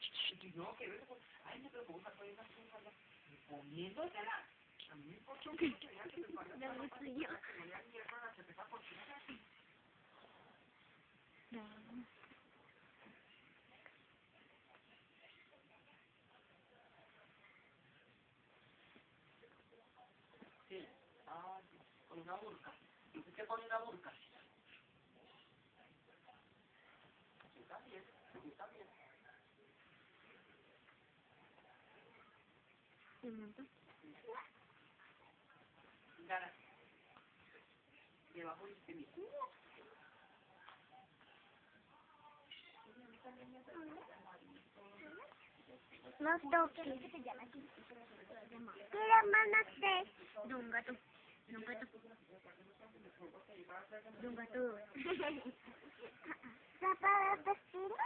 No, que vete, ay, no te lo pongo para poner una sopa, comiéndotela. A mí me importa un poco, ya que te pasa. No me frío. No. Sí, con una burka. ¿Usted qué pone una burka? Está bien, está bien. Un montón. Gana. Debajo de mí. No toques. Mira, mamá, de un gato. De un gato. De un gato. ¿Para vecino?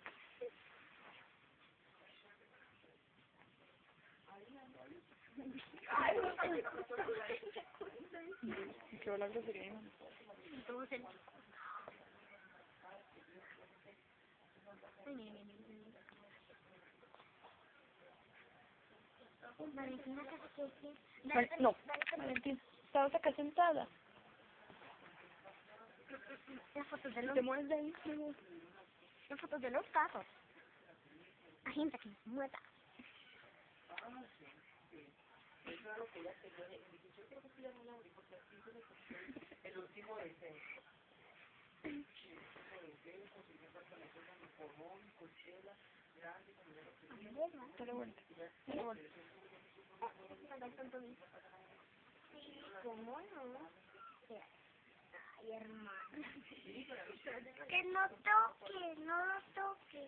¿Qué va la grosería? Todos el... Valentina, que No, Valentina, estabas acá sentada. las fotos de los... Te mueves de ahí. Las fotos de los carros. La gente que se mueta. Eso era lo que ella quería. Yo creo que sí, porque así se le cogió el último deseo. Dale vuelta. Dale vuelta. ¿Cómo no? Ay, hermano. Que no toque, no lo toque.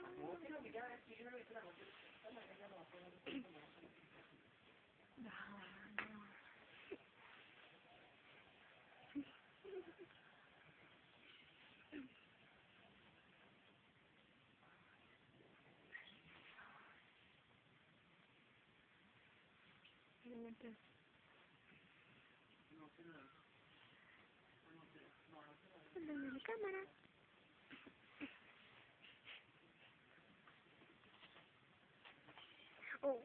Dame la cámara. Oh,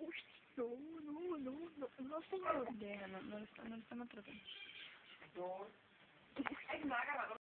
no, señor. Deja, no le están atrapando. No. Ay, no,